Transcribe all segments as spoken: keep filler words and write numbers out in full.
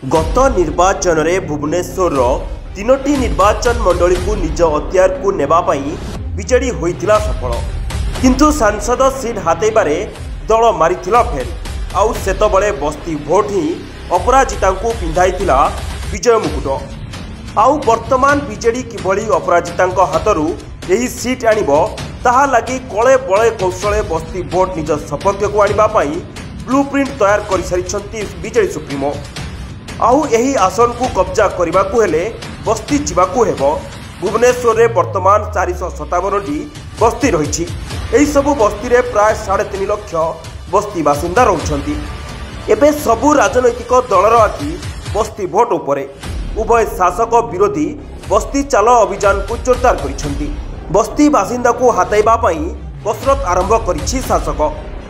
गत निर्वाचन में भुवनेश्वर तीनोटी निर्वाचन मंडली को निज अख्तियार को नेबापाई बीजेडी होइथिला सफल, किंतु सांसद सीट हातेबारे दल मारिथिला फेल। आउ सेतबळे बस्ती भोट ही अपराजिता को पिंधाइथिला विजय मुकुट। आउ वर्तमान बीजेडी किभली अपराजिता हाथरू यही सीट आनिबो ताहा लगी कले बळे कौशले बस्ती भोट निज सपक्ष को आनिबा पाई ब्लूप्रिंट तैयार कर सारिछंती बीजेडी सुप्रीमो। आउ यही आसन को कब्जा करने को हेले बस्ती जीवाकू हेबो। भुवनेश्वर में वर्तमान चार सौ सतावन टी बस्ती रही। यही सबू बस्ती रे प्राय साढ़े तीन लक्ष बस्ती बासिंदा रहउछंती। एबे सबू राजनैतिक दलर आखि बस्ती भोट उपरे। उभय शासक विरोधी बस्ती चाल अभियान को जोरदार करिसेंती। बस्ती बासिंदा को हाताइबा पई कसरत आरंभ करिछि शासक।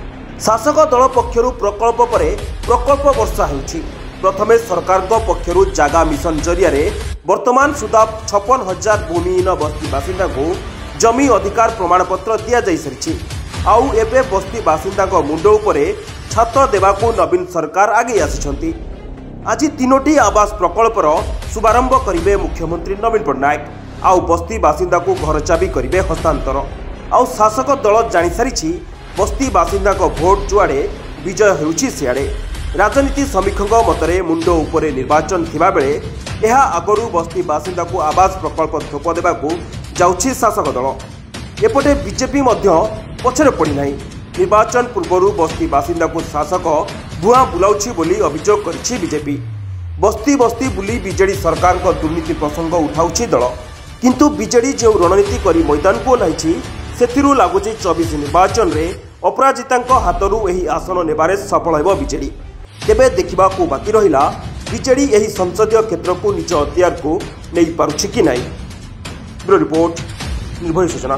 शासक दल पक्षरु प्रकल्प परे प्रकल्प वर्षा हेउछि। प्रथमे सरकार पक्षरु जागा मिशन जरिया वर्तमान सुधा छप्पन हजार भूमिहीन बस्ती बासिंदा को जमी अधिकार प्रमाण पत्र दि जा सारी। आउ एबे बस्ती बासिंदा मुंड उपरे छात देवाकू नवीन सरकार आगे आसिछंती। आज तीनोटी आवास प्रकल्पर शुभारंभ करिवे मुख्यमंत्री नवीन पट्टनायक। आउ बस्ती बासिंदा को घर चाबी करिवे हस्तांतर। आउ शासक दल जानि सारिछि बस्ती बासिंदा भोट जुआड़े विजय हेउछि सियाड़े। राजनीति समीक्षक मतरे मुंड उपरे निर्वाचन थिबा बेले एहा आगरू बस्ती बासिंदा को आवास प्रकल्प थोप देबाकू जाउछि शासक दल। एपटे बीजेपी मध्य पछरे पड़ी नाही। निर्वाचन पूर्व बस्ती बासिंदा को शासक भुआ बुलाउछि बोली अभियोग करिछि बीजेपी। बस्ती बस्ती बुली बीजेडी सरकार को दुर्नीति प्रसंग उठाउछि दल, किंतु बीजेडी जो रणनीति करी मैदान को ओह्लाइछि सेथिरु लागुछि चौबीस निर्वाचन रे अपराजिता हाथरू एही आसन नेबारे सफल हेबो बीजेडी। तेबे देखा बाकी रहा बीजेडी यही संसदीय क्षेत्र को निज अख्तियार को नहीं पारुछि कि नहीं। ब्यूरो रिपोर्ट, निर्भय सूचना।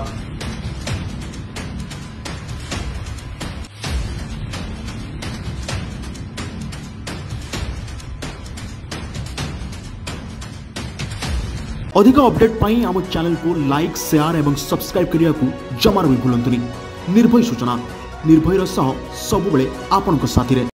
अधिक अपडेट पाई आम चैनल को लाइक, शेयर एवं सब्सक्राइब करने को जमार भी भूलंतुनि। निर्भय सूचना, निर्भयर सह सबुबले आपनक साथी रे।